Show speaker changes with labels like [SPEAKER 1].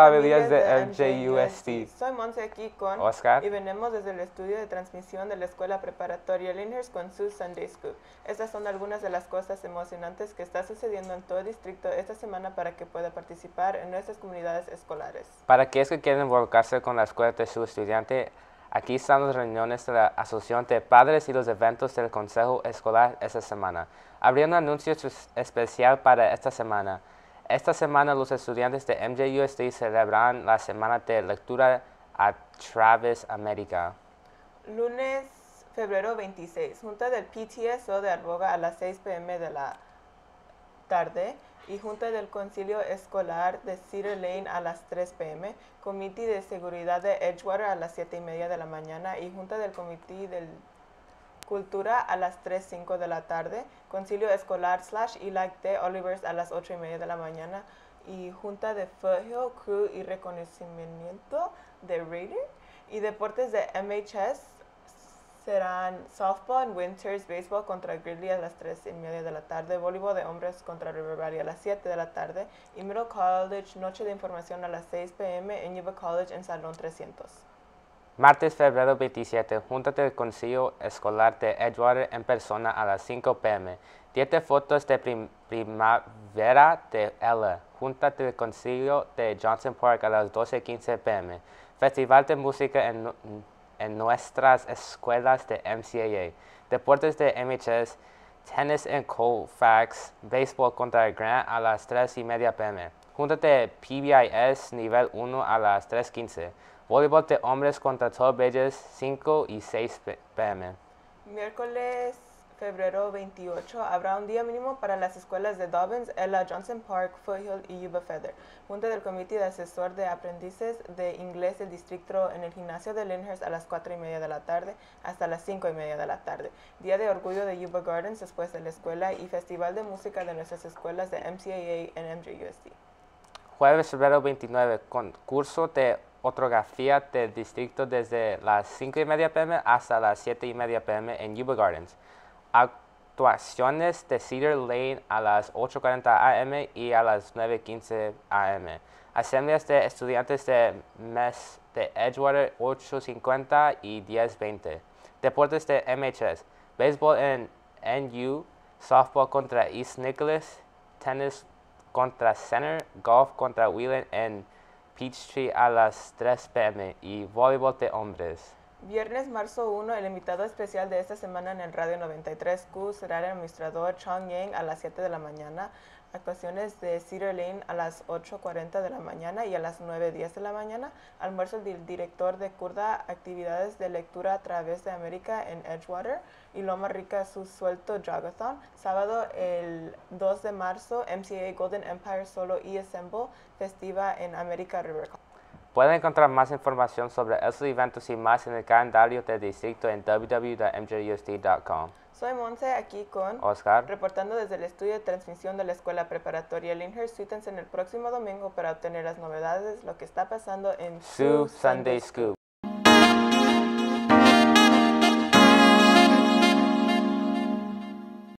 [SPEAKER 1] familias de MJUST.
[SPEAKER 2] Soy Monse aquí con
[SPEAKER 1] Oscar.
[SPEAKER 2] y venimos desde el estudio de transmisión de la escuela preparatoria Lyndhurst con su Sunday Scoop. Estas son algunas de las cosas emocionantes que está sucediendo en todo el distrito esta semana para que pueda participar en nuestras comunidades escolares.
[SPEAKER 1] Para aquellos que quieren involucrarse con la escuela de su estudiante, aquí están las reuniones de la Asociación de Padres y los eventos del Consejo Escolar esta semana. Habría un anuncio especial para esta semana. Esta semana los estudiantes de MJUST celebran la semana de lectura a Travis America.
[SPEAKER 2] Lunes, febrero 26, junta del PTSO de Arboga a las 6 p.m. de la tarde y junta del concilio escolar de Cedar Lane a las 3 p.m., comité de seguridad de Edgewater a las 7:30 de la mañana y junta del comité de cultura a las 3:05 de la tarde, concilio escolar /ELAC de Olivers a las 8:30 de la mañana y junta de Foothill, Crew y reconocimiento de Raider y deportes de MHS serán softball en Winters, baseball contra Gridley a las 3:30 de la tarde, voleibol de hombres contra River Valley a las 7 de la tarde y Middle College, noche de información a las 6 p.m. en Yuba College en Salón 300.
[SPEAKER 1] Martes, febrero 27, junta del Concilio Escolar de Edgewater en persona a las 5 p.m. 10 fotos de primavera de Ella, junta del Concilio de Johnson Park a las 12:15 p.m. Festival de música en nuestras escuelas de MCAA. Deportes de MHS, tenis en Colfax, béisbol contra Grant a las 3:30 p.m. Junta de PBIS nivel 1 a las 3:15. Voleibol de hombres contra Tollbridges 5 y 6 p.m.
[SPEAKER 2] Miércoles, febrero 28, habrá un día mínimo para las escuelas de Dobbins, Ella, Johnson Park, Foothill y Yuba Feather. Junta del Comité de Asesor de Aprendices de Inglés del Distrito en el gimnasio de Lyndhurst a las 4:30 de la tarde hasta las 5:30 de la tarde. Día de Orgullo de Yuba Gardens después de la escuela y Festival de Música de nuestras escuelas de MCAA en MJUST.
[SPEAKER 1] Jueves, febrero 29, concurso de ortografía del distrito desde las 5:30 p.m. hasta las 7:30 p.m. en Yuba Gardens. Actuaciones de Cedar Lane a las 8:40 a.m. y a las 9:15 a.m. Asambleas de estudiantes de mes de Edgewater 8:50 y 10:20. Deportes de MHS. Béisbol en NU, softball contra East Nicholas, tenis contra Center, golf contra Wheeling en Peachtree a las 3 p.m. y voleibol de hombres.
[SPEAKER 2] Viernes, marzo 1, el invitado especial de esta semana en el Radio 93Q será el administrador Chong Yang a las 7 de la mañana. Actuaciones de Cedar Lane a las 8:40 de la mañana y a las 9:10 de la mañana. Almuerzo del director de Kurda, actividades de lectura a través de América en Edgewater y Loma Rica su suelto Jogathon. Sábado el 2 de marzo, MCAA Golden Empire Solo y Assemble, festiva en America River.
[SPEAKER 1] Pueden encontrar más información sobre estos eventos y más en el calendario del distrito en www.mjust.com.
[SPEAKER 2] Soy Monse aquí con
[SPEAKER 1] Oscar,
[SPEAKER 2] reportando desde el estudio de transmisión de la escuela preparatoria Lyndhurst. Síguense en el próximo domingo para obtener las novedades, lo que está pasando en
[SPEAKER 1] su Sunday Scoop.